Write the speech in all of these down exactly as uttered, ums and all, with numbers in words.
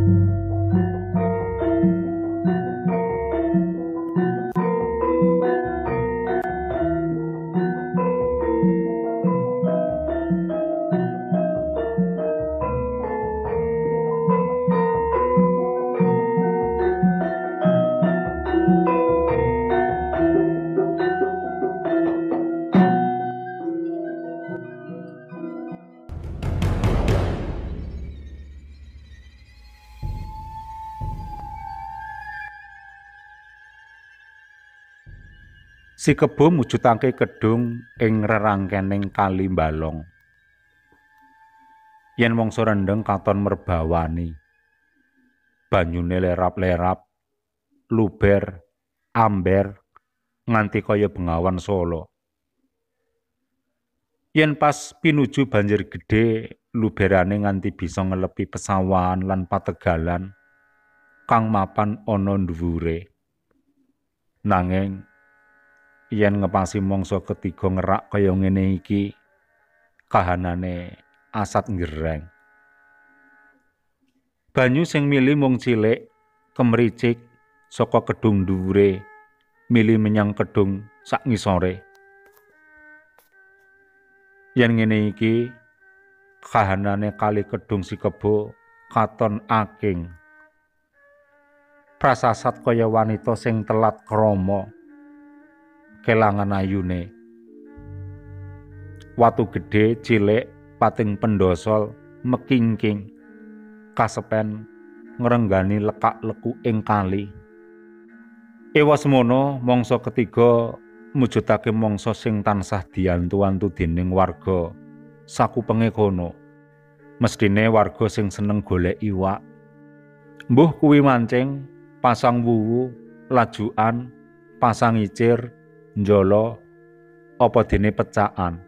Si Kebo mujudake kedung ing rerangkening Kali Balong. Yen mangsa rendheng katon merbawani. Banyune lerap-lerap, luber, amber, nganti kaya Bengawan Solo. Yen pas pinuju banjir gedhe, luberane nganti bisa ngelepi pesawahan lan pategalan kang mapan ana dhuwure. Nanging yen ngepasi mangsa ketiga ngerak kaya ngene iki, kahanane asat ngereng. Banyu sing mili mung cilik, kemricik saka kedung dhuwure, mili menyang kedung sak ngisore. Yen ngene iki, kahanane kali kedung Si Kebo katon aking. Prasasat kaya wanita sing telat krama. Kelangan ayune. Watu gedhe cilik pating pendosol mekingking kasepen ngrenggani lekak-leku ing kali. Ewa semono mangsa ketiga mujudake mangsa sing tansah diantu-antu dening warga sakupenge kono. Mestine warga sing seneng golek iwak. Mbuh kuwi mancing, pasang wuwu, lajukan, pasang icir, njolo, apa dene pecakan.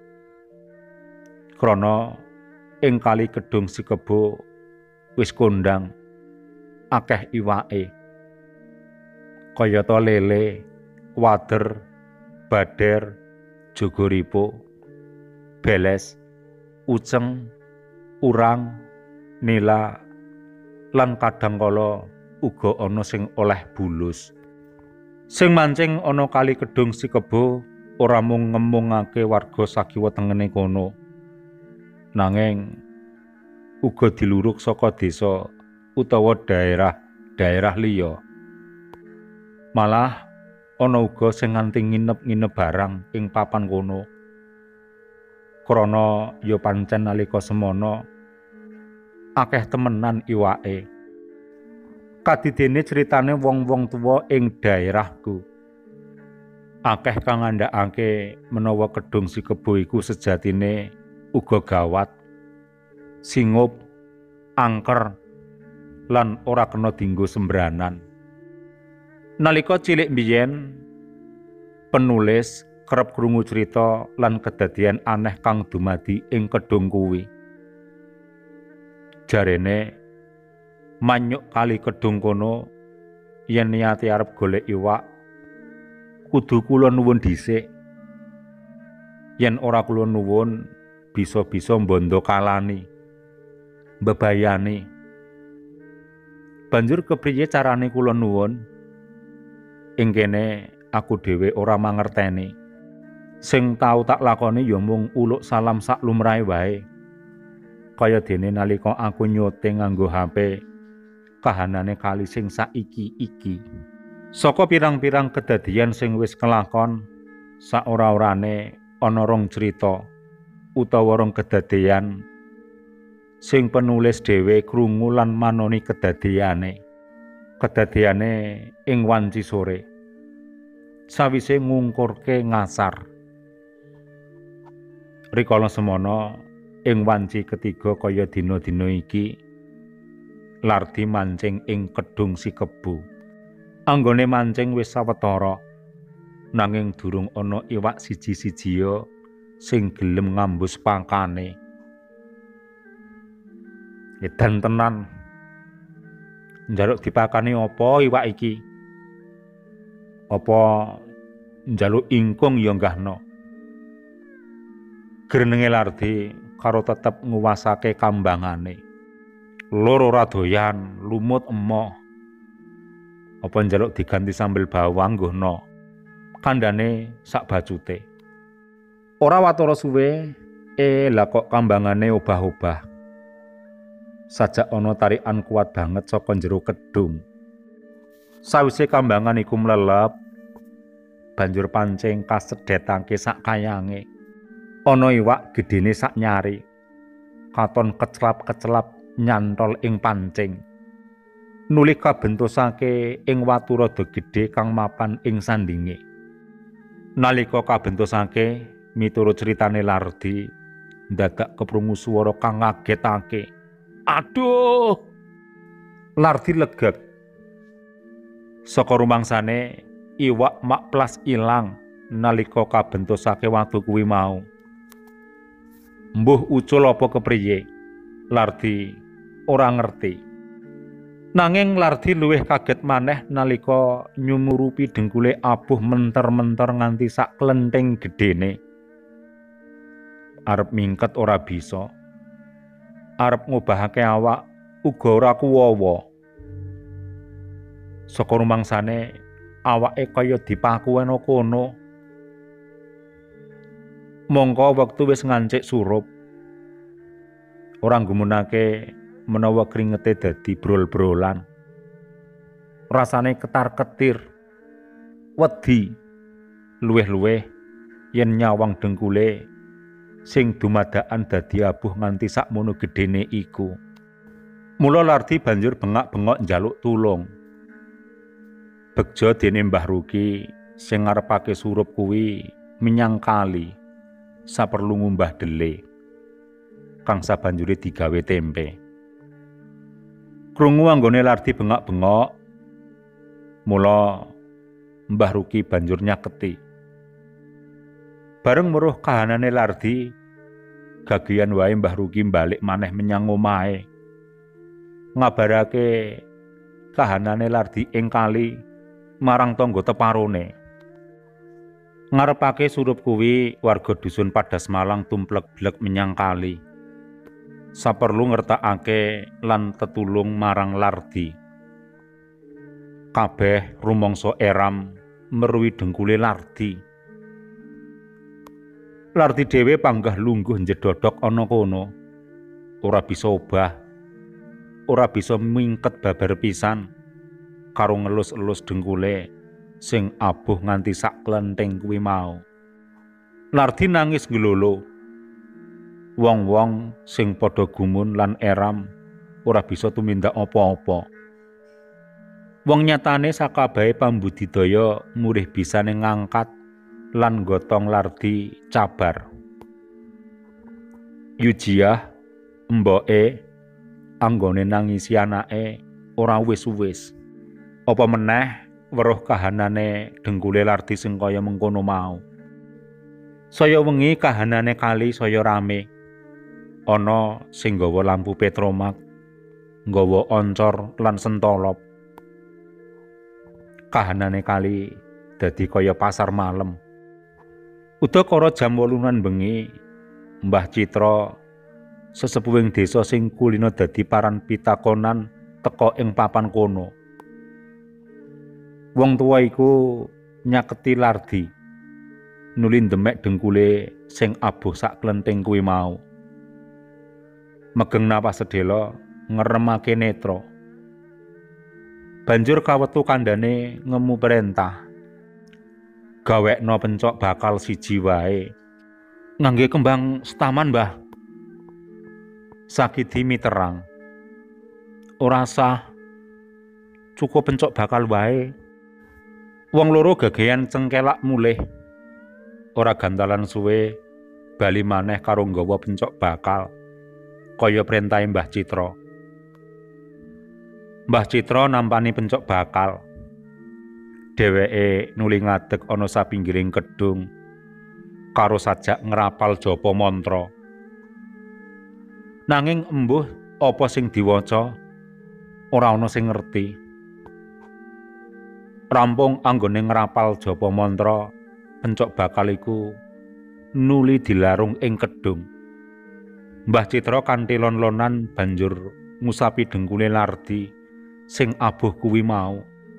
Krana ing kali kedung Si Kebo wis kondang akeh iwake. Kayata lele, wader, bader, jogoripo, beles, uceng, urang, nila, lan kadangkala uga ana sing oleh bulus. Sing mancing ana kali kedung Si Kebo ora mung ngemungake warga sakiwa tengene kono, nanging uga diluruk saka desa utawa daerah-daerah liya. Malah ana uga sing nganti nginep-nginep barang ing papan kono. Krana ya pancen nalika semana akeh temenan iwake. Kadidene critane wong-wong tuwa ing daerahku. Akeh kang ngandhakake menawa kedung Si Kebo iku sejatine uga gawat, singup, angker, lan ora kena dienggo sembranan. Nalika cilik biyen, penulis kerep krungu crita lan kedadian aneh kang dumadi ing kedung kuwi. Jarene manyuk kali kedung kono yen niate arep golek iwak kudu kula nuwun dhisik. Yen ora kula nuwun bisa-bisa mbondo kalani, mbebayani. Banjur kepriye carane kula nuwun? Ing kene aku dhewe ora mangerteni. Sing tau tak lakoni ya mung uluk salam sak lumrahe wae. Kaya dene nalika aku nyote nganggo H P kahanane kali sing saiki iki. Saka pirang-pirang kedadian sing wis kelakon, sak ora-orane ana rong crita utawa rong kedadian sing penulis dhewe krungu lan manoni kedadiane. Kedadiane ing wanci sore. Sawise ngungkurke ngasar. Rikala semana ing wanci ketiga kaya dina-dina iki, Lardi mancing ing kedung Si Kebo. Anggone mancing wis sawetara, nanging durung ana iwak siji-sijiya sing gelem ngambus pangkane. Edan tenan. Njaluk dipakani apa iwak iki? Apa njaluk ingkung ya nggahna? Grenenge Lardi karo tetep nguwasake kambangane. Loro ora doyan, lumut emoh. Apa njaluk diganti sambel bawang nggono. Kandhane sak bacute. Ora watara suwe, eh lah kok kambangane obah-obah. Sajak ana tarikan kuat banget saka njero kedung. Sawise kambangan iku mlelep, banjur pancing kasedhetake sak kayange. Ana iwak gedene sak nyari. Katon kecelap-kecelap nyantol ing pancing. Nuli kabentosake ing watu rada gedhe kang mapan ing sandinge. Nalika kabentosake miturut critane Lardi, dadak keprungu swara kang ngagetake. Aduh! Lardi legek. Saka rumangsane iwak makplas ilang nalika kabentosake watu kuwi mau. Mbuh ucul apa kepriye? Lardi ora ngerti. Nanging Lardi luwih kaget maneh nalika nyumurupi dengkule abuh menter-menter nganti sak klenthing gedene. Arep mingket ora bisa. Arep ngobahake awak uga ora kuwawa. Saka rumangsane awake kaya dipaku ana kono. Mongko wektu wis ngancik surup. Ora nggumunake menawa kringete dadi brol-brolan. Rasane ketar-ketir, wedi, luweh-luweh yen nyawang dengkule sing dumadakan dadi abuh nganti sakmono gedene iku. Mula Lardi banjur bengak-bengok njaluk tulung. Begja dene Mbah Ruki sing ngarepake surup kuwi menyang kali saperlu ngumbah dele kang sabanjure digawe tempe. Krungu anggone Lardi bengak-bengok, mula Mbah Ruki banjur nyaketi. Bareng weruh kahanane Lardi, gagian wae Mbah Ruki balik maneh menyang omahe. Ngabarake kahanane Lardi ing kali marang tangga teparone. Ngarepake surup kuwi warga dusun Padas Malang tumplek-blek menyang kali. Saperlu ngertakake lan tetulung marang Lardi. Kabeh rumangsa eram meruhi dengkule Lardi. Lardi dhewe panggah lungguh njedodok ana kono. Ora bisa obah. Ora bisa mingket babar pisan karo ngelus-elus dengkule sing abuh nganti sak klenthing kuwi mau. Lardi nangis nglolo. Wong-wong sing padha gumun lan eram ora bisa tumindak apa-apa. Wong nyatane sakabehe pambudidaya murih bisane ngangkat lan nggotong Lardi cabar. Yujiah emboke anggone nangisi anake ora wis-wis. Apa meneh weruh kahanane dengkule Lardi sing kaya mengkono mau. Saya wengi kahanane kali saya rame. Ana sing nggawa lampu petromak, nggawa oncor lan sentolop. Kahanane kali dadi kaya pasar malam. Udakara jam wolunan bengi, Mbah Citra sesepuhing desa sing kulina dadi paran pitakonan teka ing papan kono. Wong tuwa iku nyaketi Lardi, nuli ndemek dengkule sing abuh sak klenthing kuwi mau. Megeng napas sedhela ngeremake netra. Banjur kawetu kandhane ngemu perintah. Gawekno pencok bakal siji wae. Ngangge kembang setaman, Mbah. Sakidi miterang. Ora sah. Cukup pencok bakal wae. Wong loro gageyan cengkelak mulih. Ora gantalan suwe bali maneh karo nggawa pencok bakal. Kaya perintahe Mbah Citra. Mbah Citra nampani pencok bakal. Dheweke nuli ngadeg ana sapinggiring kedung karo sajak ngrapal japa mantra. Nanging embuh apa sing diwaca ora ana sing ngerti. Rampung anggone ngrapal japa mantra, pencok bakal iku nuli dilarung ing kedung. Mbah Citra kanthi lon-lonan banjur ngusapi dengkule Lardi sing abuh kuwi mau.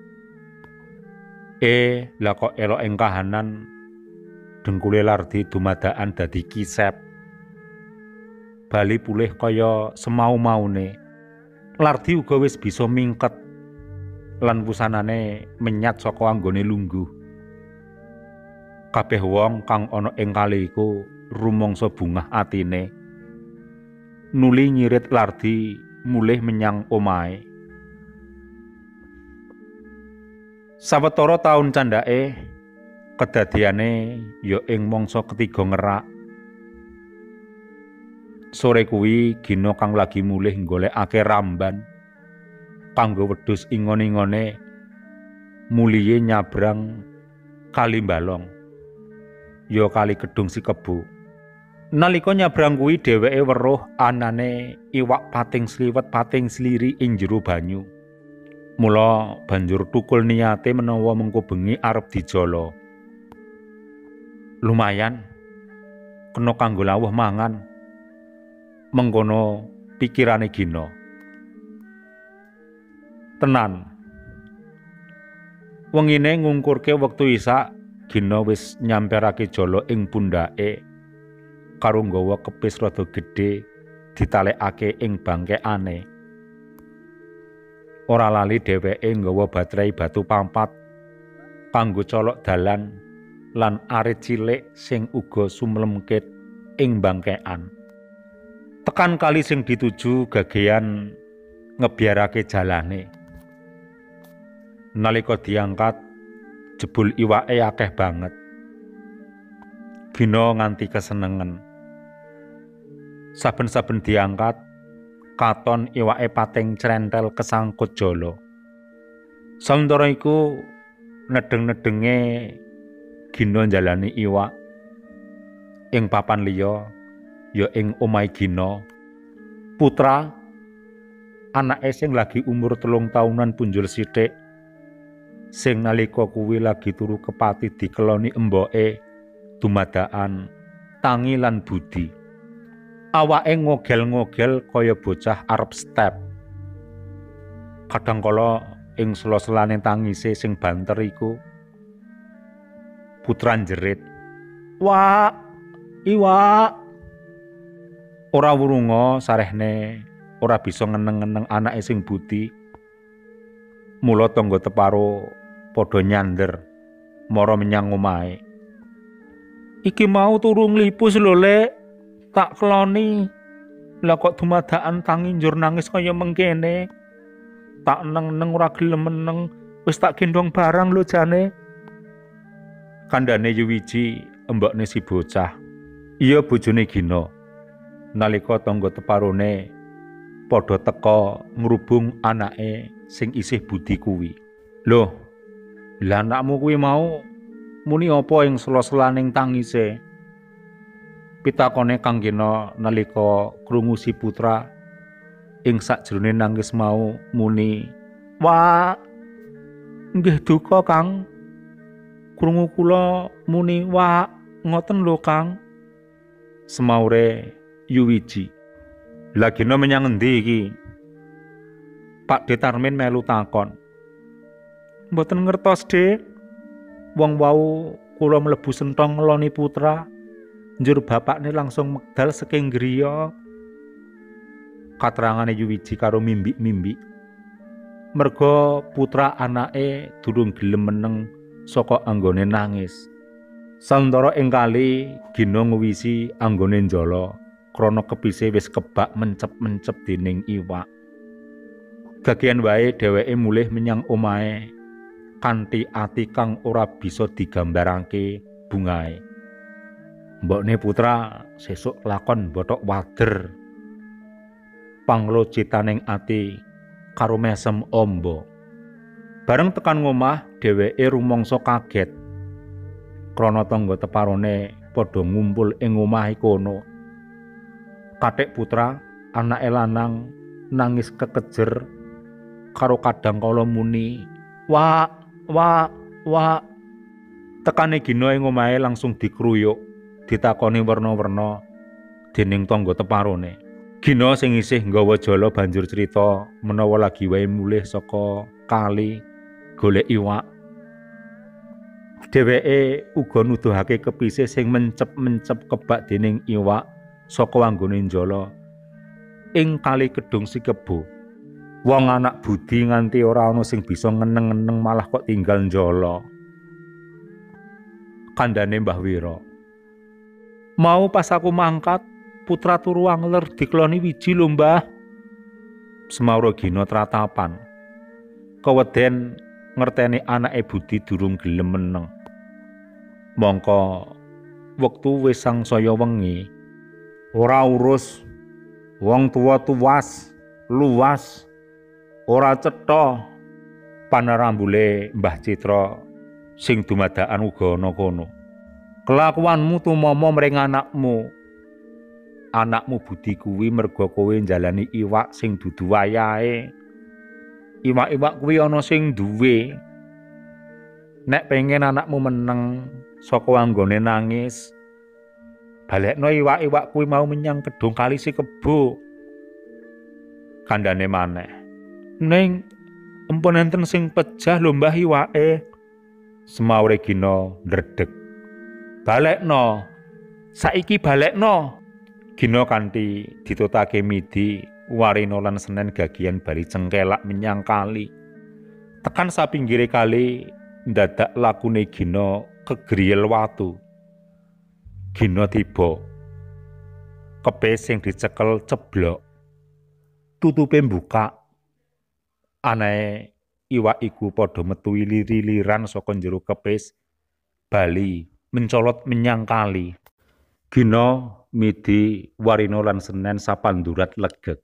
Eh, lah kok elok ing kahanan dengkule Lardi dumadakan dadi kisep. Bali pulih kaya semau-maune. Lardi uga wis bisa mingket lan wusanane menyat saka anggone lungguh. Kabeh wong kang ana ing kali iku rumangsa bungah atine. Nuli nyirit Lardi mulih menyang omahe. Sawetara taun candhake kedadiane ya ing mangsa ketiga ngerak. Sore kuwi Gina kang lagi mulih golekake ramban kanggo wedhus ingon-ingone muliye nyabrang Kali Balong, ya Kali Gedung Sikebo. Nalika nyabrang kuwi dheweke weruh anane iwak pating sliwet pating sliri ing jero banyu. Mula banjur tukul niate menawa mengko bengi arep dijala. Lumayan kena kanggo lawuh mangan. Mengkono pikirane Gina. Tenan. Wengine ngungkurke wektu isak, Gina wis nyamperake jala ing pundhake karo nggawa kepis rada gedhe ditalekake ing bangkekane. Ora lali dheweke nggawa baterai batu pampat kanggo colok dalan lan arit cilik sing uga sumlemkit ing bangkekan. Tekan kali sing dituju gageyan ngebiarake jalane. Nalika diangkat jebul iwake akeh banget. Gina nganti kesenengen. Saben-saben diangkat katon iwake pating crentel kesangkut jala. Sawetara iku nedeng-nedenge Gina njalani iwak ing papan liya ya ing omahe Gina. Putra anake sing lagi umur telung taunan punjul sithik sing nalika kuwi lagi turu kepati dikeloni emboke dumadakan tangi lan budi. Awake ngogel-ngogel kaya bocah arep step. Kadangkala ing sela-selane tangise sing banter iku putra jerit, "Wak, iwak!" Ora wurunga sarehne ora bisa ngeneng-ngeneng anake sing budi. Mula tangga teparo padha nyander mara menyang omahe. "Iki mau turu nglipus lho, Lek. Tak keloni. Lah kok dumadakan tangi njur nangis kaya mengkene. Tak neng-neng ora gelem meneng, wis tak gendong barang lho jane." Kandhane Yuwiji embokne si bocah. Iya bojone Gina. Nalika tangga teparone padha teka ngrubung anake sing isih budi kuwi. "Loh, lah anakmu kuwi mau muni apa ing sela-selaning tangise?" Pitakone Kang Gina nalika krungu si putra ing sakjroning nangis mau muni, "Wak, nggih duka Kang. Krungu kula muni wak ngoten lho Kang." Semaure Yuwiji. "Lah Gina menyang endi iki?" Pak De Tarmin melu takon. "Mboten ngertos, Dik. Wong wau kula mlebu sentong ngeloni putra, njur bapakne langsung medal saking griya." Katerangane Yuwiji karo mimbik-mimbik. Merga putra anake durung gelem meneng saka anggone nangis. Santara ing kali Gina nguwisi anggone njala krana kepise wis kebak mencep-mencep dening iwak. Gageyan wae dheweke mulih menyang omahe kanthi ati kang ora bisa digambarake bungahe. Mbokne putra sesuk lakon bothok wader. Panglocitaning ati karo mesem amba. Bareng tekan ngomah dheweke rumangsa kaget. Krana tangga teparone padha ngumpul ing omahe kono. Kathik putra anake lanang nangis kekejer karo kadangkala muni, "Wak, wak, wak." Tekane Gina ing omahe langsung dikruyuk, ditakoni werna-werna dening tangga teparone. Gina sing isih nggawa jala banjur crita menawa lagi wae mulih saka kali golek iwak. Dheweke uga nuduhake kepisih sing mencep-mencep kebak dening iwak saka wanggone njala ing kali Kedung Sikebo. Wong anak budi nganti ora ana sing bisa ngeneng-ngeneng malah kok tinggal njala. Kandhane Mbah Wira. Mau pas aku mangkat, putra turu angler dikloni wiji lho Mbah. Semaura Gina tratapan. Keweden ngerteni anake budi durung gelem meneng. Mongko wektu wis sangsaya wengi. Ora urus wong tuwa tuwas, luas, ora cetha panarambule Mbah Citra sing dumadakan uga ana kono. Kelakuanmu tumama mring anakmu. Anakmu budi kuwi merga kowe njalani iwak sing dudu wayahe. Iwak-iwak kuwi ana sing duwe. Nek pengen anakmu meneng saka anggone nangis, balekno iwak-iwak kuwi mau menyang Kedung Kali Sikebo. Kandhane maneh. Ning empun enten sing pejah lho Mbah iwake. Semaure Gina ndredeg. Balekno. Saiki balekno. Gina kanthi ditutake midi Warina lan Senen gagian bali cengkelak menyang kali. Tekan sapinggire kali ndadak lakune Gina kegriyel watu. Gina tiba. Kepis sing dicekel ceblok. Tutupe mbukak. Anae iwak iku padha metu lir-liran saka njero kepis bali mencolot menyang kali. Gina midi Warina lan Senen sapandurat legek.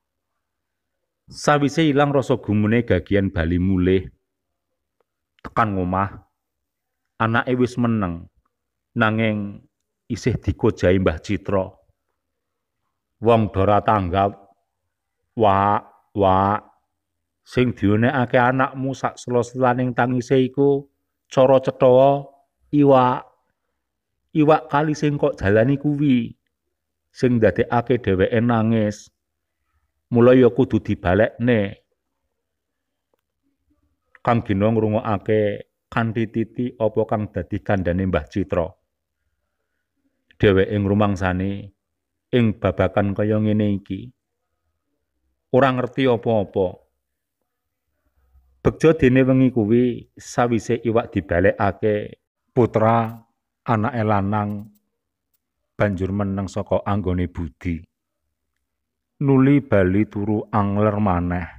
Sawise ilang rasa gumune gagian bali mulih. Tekan ngomah, anake wis meneng, nanging isih dikojahi Mbah Citra. Wong dora tanggap, wak, wak, sing dionekake anakmu sak sela-selaning tangise iku cara cetha iwak. Iwak kali sing kok jalani kuwi, sing ndadekake dheweke nangis. Mula ya kudu dibalekne. Kang Gina ngrungokake kanthi titi apa kang dadi kandhane Mbah Citra. Dheweke ngrumangsani ing babakan kaya ngene iki. Ora ngerti apa-apa. Begja dene wengi kuwi sawise iwak dibalekake, putra anake lanang banjur meneng saka anggone budi. Nuli bali turu angler maneh.